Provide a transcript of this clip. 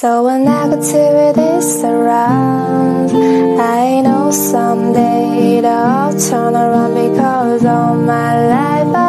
So when negativity surrounds, I know someday it'll all turn around because all my life